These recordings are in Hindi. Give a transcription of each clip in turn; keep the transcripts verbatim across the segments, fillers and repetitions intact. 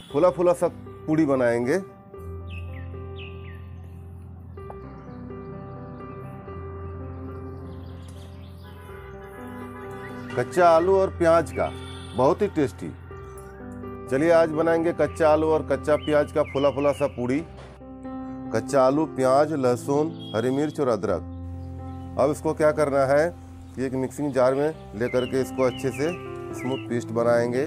फुला फुला सा पूड़ी बनाएंगे। कच्चा आलू और प्याज का बहुत ही टेस्टी। चलिए आज बनाएंगे कच्चा आलू और कच्चा प्याज का फुला फुला सा पूड़ी। कच्चा आलू, प्याज, लहसुन, हरी मिर्च और अदरक। अब इसको क्या करना है कि एक मिक्सिंग जार में लेकर के इसको अच्छे से स्मूथ पेस्ट बनाएंगे।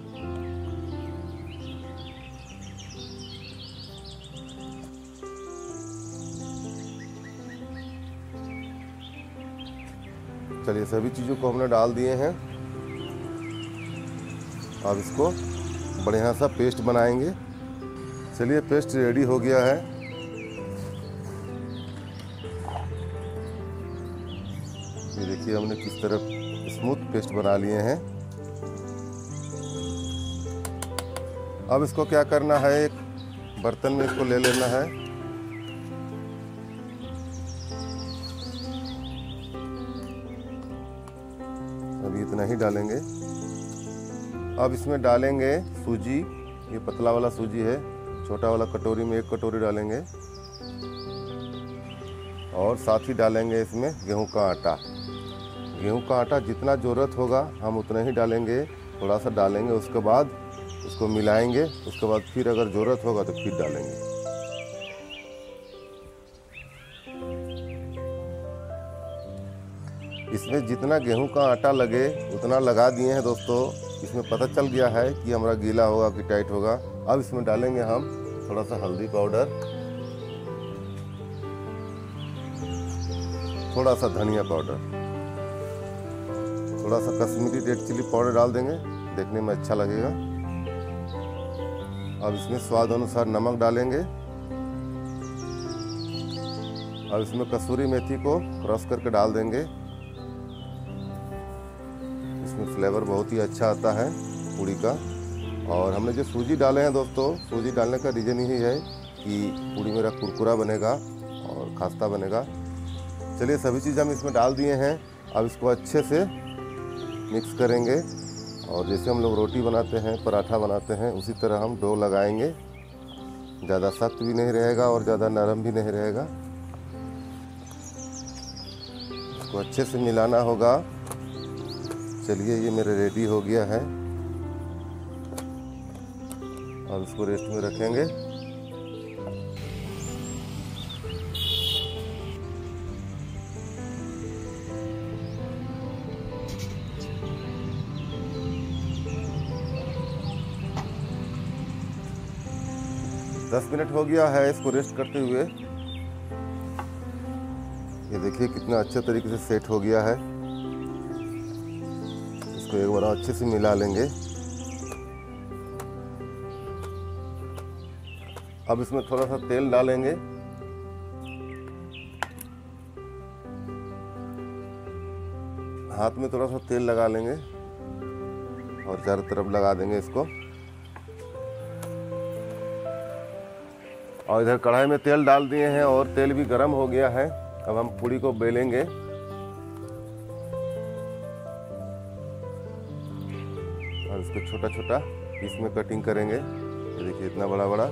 चलिए सभी चीज़ों को हमने डाल दिए हैं। अब इसको बढ़िया सा पेस्ट बनाएंगे। चलिए पेस्ट रेडी हो गया है। ये देखिए हमने किस तरह स्मूथ पेस्ट बना लिए हैं। अब इसको क्या करना है, एक बर्तन में इसको ले लेना है। अभी इतना ही डालेंगे। अब इसमें डालेंगे सूजी। ये पतला वाला सूजी है, छोटा वाला कटोरी में एक कटोरी डालेंगे। और साथ ही डालेंगे इसमें गेहूं का आटा। गेहूं का आटा जितना ज़रूरत होगा हम उतना ही डालेंगे, थोड़ा सा डालेंगे। उसके बाद इसको मिलाएंगे। उसके बाद फिर अगर ज़रूरत होगा तो फिर डालेंगे। इसमें जितना गेहूं का आटा लगे उतना लगा दिए हैं दोस्तों। इसमें पता चल गया है कि हमारा गीला होगा कि टाइट होगा। अब इसमें डालेंगे हम थोड़ा सा हल्दी पाउडर, थोड़ा सा धनिया पाउडर, थोड़ा सा कश्मीरी रेड चिली पाउडर डाल देंगे, देखने में अच्छा लगेगा। अब इसमें स्वाद अनुसार नमक डालेंगे। अब इसमें कसूरी मेथी को क्रश करके डाल देंगे। इसमें फ्लेवर बहुत ही अच्छा आता है पूड़ी का। और हमने जो सूजी डाले हैं दोस्तों, सूजी डालने का रीज़न यही है कि पूड़ी मेरा कुरकुरा बनेगा और खास्ता बनेगा। चलिए सभी चीज़ हम इसमें डाल दिए हैं। अब इसको अच्छे से मिक्स करेंगे और जैसे हम लोग रोटी बनाते हैं, पराठा बनाते हैं, उसी तरह हम डो लगाएंगे। ज़्यादा सख्त भी नहीं रहेगा और ज़्यादा नरम भी नहीं रहेगा। इसको अच्छे से मिलाना होगा। चलिए ये मेरा रेडी हो गया है। अब इसको रेस्ट में रखेंगे। दस मिनट हो गया है इसको रेस्ट करते हुए। ये देखिए कितना अच्छे तरीके से सेट हो गया है। इसको एक बार अच्छे से मिला लेंगे। अब इसमें थोड़ा सा तेल डालेंगे। हाथ में थोड़ा सा तेल लगा लेंगे और चारों तरफ लगा देंगे इसको। और इधर कढ़ाई में तेल डाल दिए हैं और तेल भी गर्म हो गया है। अब हम पूड़ी को बेलेंगे। और इसको छोटा छोटा पीस में कटिंग करेंगे। ये देखिए इतना बड़ा बड़ा।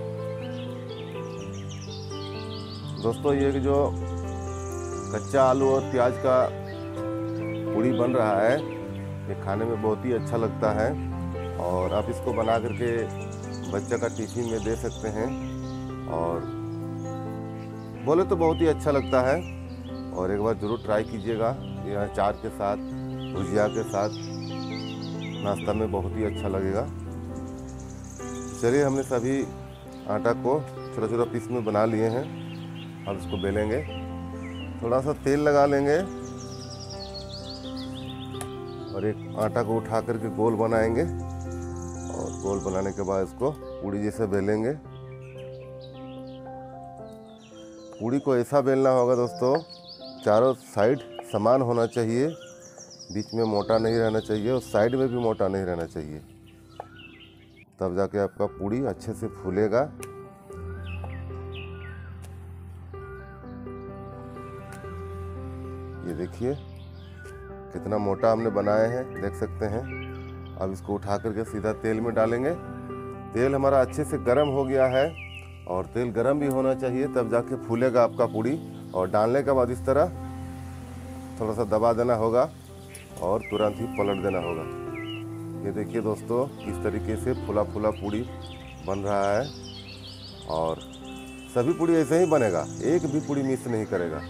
दोस्तों ये जो कच्चा आलू और प्याज का पूड़ी बन रहा है, ये खाने में बहुत ही अच्छा लगता है। और आप इसको बना करके बच्चे का टिफिन में दे सकते हैं और बोले तो बहुत ही अच्छा लगता है। और एक बार ज़रूर ट्राई कीजिएगा। ये अचार के साथ, भुजिया के साथ नाश्ता में बहुत ही अच्छा लगेगा। चलिए हमने सभी आटा को छोटा छोटा पीस में बना लिए हैं। अब इसको बेलेंगे। थोड़ा सा तेल लगा लेंगे और एक आटा को उठा करके गोल बनाएंगे। और गोल बनाने के बाद इसको पूड़ी जैसे बेलेंगे। पूड़ी को ऐसा बेलना होगा दोस्तों, चारों साइड समान होना चाहिए, बीच में मोटा नहीं रहना चाहिए और साइड में भी मोटा नहीं रहना चाहिए। तब जाके आपका पूड़ी अच्छे से फूलेगा। ये देखिए कितना मोटा हमने बनाए हैं, देख सकते हैं। अब इसको उठा करके सीधा तेल में डालेंगे तेल हमारा अच्छे से गर्म हो गया है और तेल गर्म भी होना चाहिए, तब जाके फूलेगा आपका पूड़ी। और डालने के बाद इस तरह थोड़ा सा दबा देना होगा और तुरंत ही पलट देना होगा। ये देखिए दोस्तों, किस तरीके से फूला फूला पूड़ी बन रहा है। और सभी पूड़ी ऐसे ही बनेगा, एक भी पूड़ी मिस नहीं करेगा।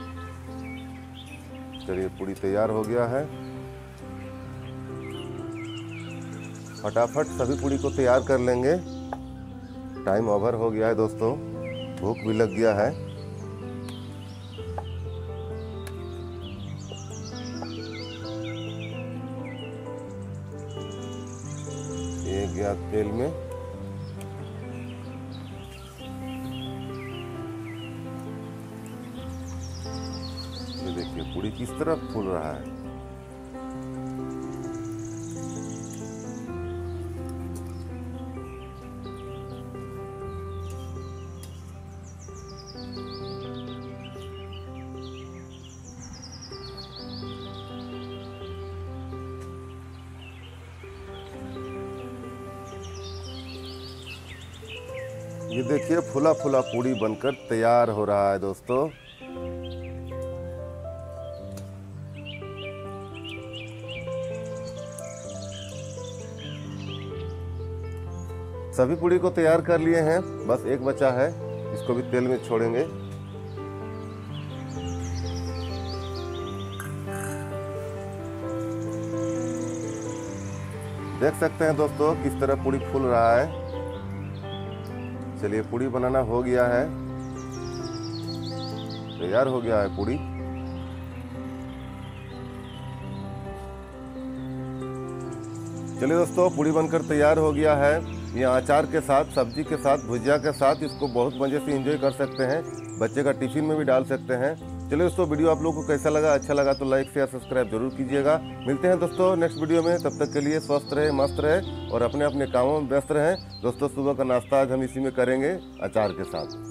चलिए, पूड़ी तैयार हो गया है। फटाफट सभी पूड़ी को तैयार कर लेंगे, टाइम ओवर हो गया है दोस्तों, भूख भी लग गया है। ये गया तेल में। ये देखिए पूड़ी किस तरह फूल रहा है। ये देखिए फूला फूला पूड़ी बनकर तैयार हो रहा है दोस्तों। सभी पूड़ी को तैयार कर लिए हैं, बस एक बचा है, इसको भी तेल में छोड़ेंगे। देख सकते हैं दोस्तों किस तरह पूड़ी फूल रहा है। चलिए, पूड़ी बनाना हो गया है, तैयार हो गया है पूड़ी। चलिए दोस्तों, पूड़ी बनकर तैयार हो गया है। ये अचार के साथ, सब्जी के साथ, भुजिया के साथ इसको बहुत मज़े से एंजॉय कर सकते हैं। बच्चे का टिफिन में भी डाल सकते हैं। चलिए दोस्तों, वीडियो आप लोगों को कैसा लगा, अच्छा लगा तो लाइक शेयर सब्सक्राइब जरूर कीजिएगा। मिलते हैं दोस्तों नेक्स्ट वीडियो में, तब तक के लिए स्वस्थ रहे, मस्त रहे और अपने अपने कामों में व्यस्त रहें। दोस्तों, सुबह का नाश्ता आज हम इसी में करेंगे, अचार के साथ।